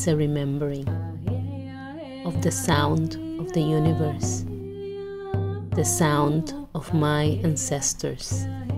is a remembering of the sound of the universe, the sound of my ancestors.